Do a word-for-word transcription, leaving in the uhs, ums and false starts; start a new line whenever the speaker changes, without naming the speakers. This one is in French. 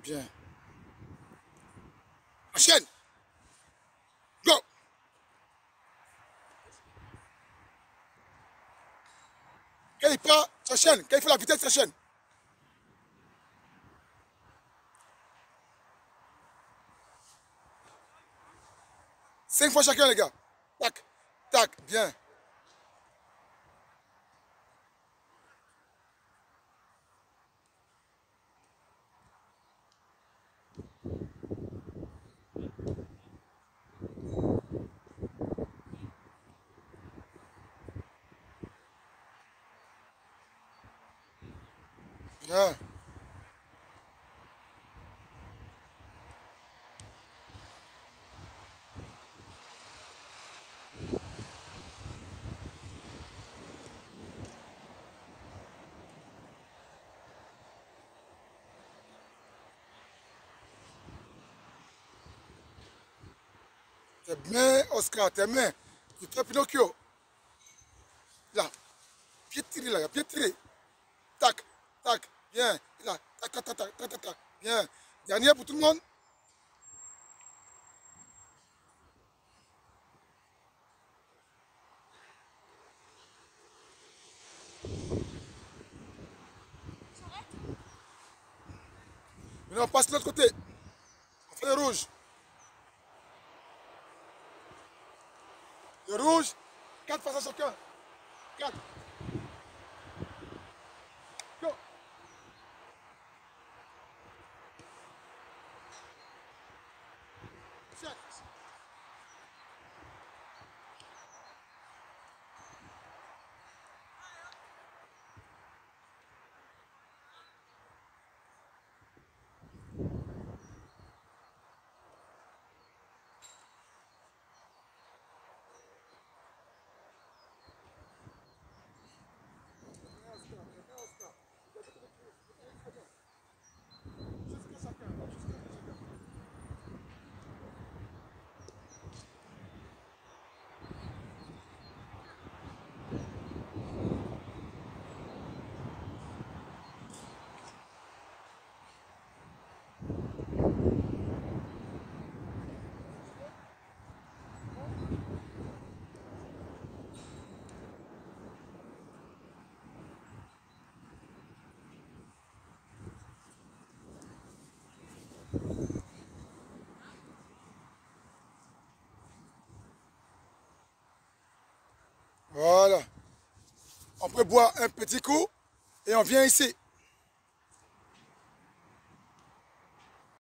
Bien. Enchaîne. Go. Quand il part, s'enchaîne. Quand il fait la vitesse, s'enchaîne. Cinq fois chacun, les gars. Tac, tac, bien. Bien. Tes mains, Oscar, tes mains. Tu fais Pinocchio. Là. Pied tiré, là. Pied tiré. Tac, tac. Bien. Là. Tac, tac, tac, tac, tac, tac, tac. Bien. Dernier pour tout le monde. Maintenant, on passe de l'autre côté. On fait le rouge. Le rouge. Quatre faces à chacun. Quatre. Go. Sept. Voilà. On peut boire un petit coup et on vient ici.